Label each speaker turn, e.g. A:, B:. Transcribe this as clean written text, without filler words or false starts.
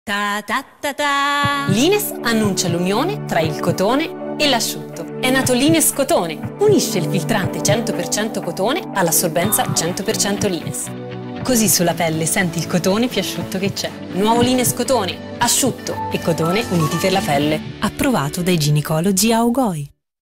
A: Ta ta ta ta. Lines annuncia l'unione tra il cotone e l'asciutto. È nato Lines Cotone. Unisce il filtrante 100% cotone all'assorbenza 100% Lines. Così sulla pelle senti il cotone più asciutto che c'è. Nuovo Lines Cotone. Asciutto e cotone uniti per la pelle. Approvato dai ginecologi a Ogoi.